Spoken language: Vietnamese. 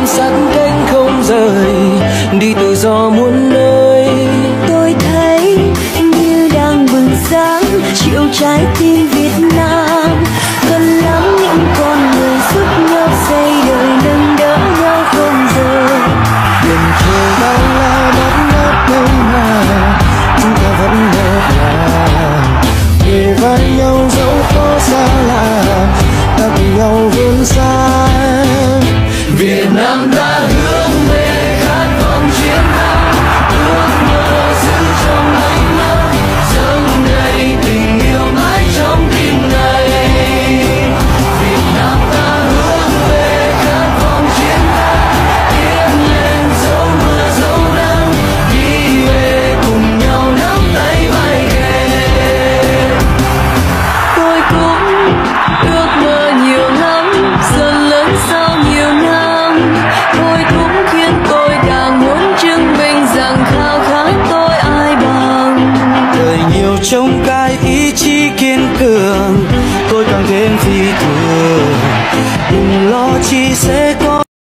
ôm sát cánh không rời, đi tự do muôn nơi. Tôi thấy như đang bừng sáng chiều trái tim Việt Nam, cần lắm những con người giúp nhau xây đời, nâng đỡ nhau không rời. Biển trời bao la bắt ngát đây mà chúng ta vẫn ngọt ngào, kề vai nhau dẫu có xa lạ, ta cùng nhau vươn xa. Việt Nam ta hướng về khát vọng chiến thắng, ước mơ giữ trong ánh mắt, dâng đầy tình yêu mãi trong tim này. Việt Nam ta hướng về khát vọng chiến thắng, tiến lên dẫu mưa dẫu nắng, đi về cùng nhau nắm tay vai kề. Tôi cũng ước mơ nhiều lắm, dần lớn sau nhiều năm. Tôi cũng khiến tôi càng muốn chứng minh rằng khao khát tôi ai bằng. Đời nhiều trông gai ý chí kiên cường, tôi càng thêm phi thường. Đừng lo chi sẽ có